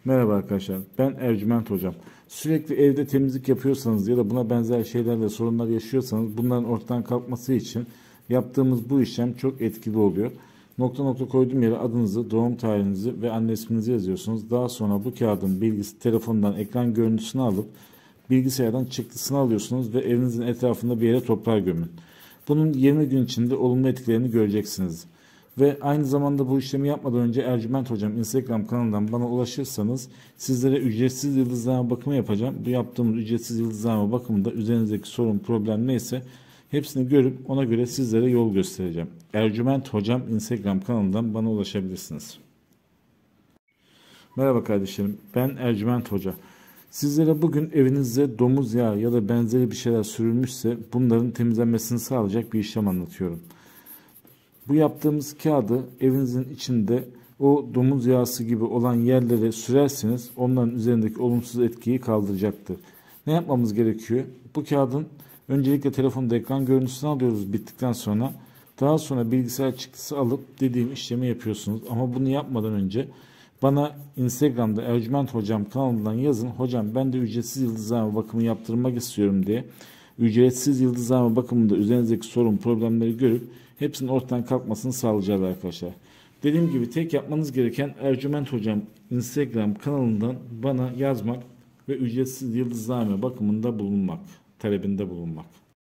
Merhaba arkadaşlar, ben Ercüment Hocam. Sürekli evde temizlik yapıyorsanız ya da buna benzer şeylerle sorunlar yaşıyorsanız bunların ortadan kalkması için yaptığımız bu işlem çok etkili oluyor. Nokta nokta koyduğum yere adınızı, doğum tarihinizi ve anne isminizi yazıyorsunuz. Daha sonra bu kağıdın bilgisi telefondan ekran görüntüsünü alıp bilgisayardan çıktısını alıyorsunuz ve evinizin etrafında bir yere toprağa gömün. Bunun 20 gün içinde olumlu etkilerini göreceksiniz. Ve aynı zamanda bu işlemi yapmadan önce Ercüment Hocam Instagram kanalından bana ulaşırsanız sizlere ücretsiz yıldızlama bakımı yapacağım. Bu yaptığımız ücretsiz yıldızlama bakımında üzerinizdeki sorun, problem neyse hepsini görüp ona göre sizlere yol göstereceğim. Ercüment Hocam Instagram kanalından bana ulaşabilirsiniz. Merhaba kardeşlerim, ben Ercüment Hoca. Sizlere bugün evinizde domuz yağı ya da benzeri bir şeyler sürülmüşse bunların temizlenmesini sağlayacak bir işlem anlatıyorum. Bu yaptığımız kağıdı evinizin içinde o domuz yağısı gibi olan yerlere sürerseniz onların üzerindeki olumsuz etkiyi kaldıracaktır. Ne yapmamız gerekiyor? Bu kağıdın öncelikle telefonda ekran görüntüsünü alıyoruz bittikten sonra. Daha sonra bilgisayar çıktısı alıp dediğim işlemi yapıyorsunuz. Ama bunu yapmadan önce bana Instagram'da Ercüment Hocam kanalından yazın. Hocam ben de ücretsiz yıldızlama bakımı yaptırmak istiyorum diye. Ücretsiz yıldızlama bakımında üzerinizdeki sorun, problemleri görüp hepsinin ortadan kalkmasını sağlayacağız arkadaşlar. Dediğim gibi tek yapmanız gereken Ercüment Hocam Instagram kanalından bana yazmak ve ücretsiz yıldızlama bakımında bulunmak, talebinde bulunmak.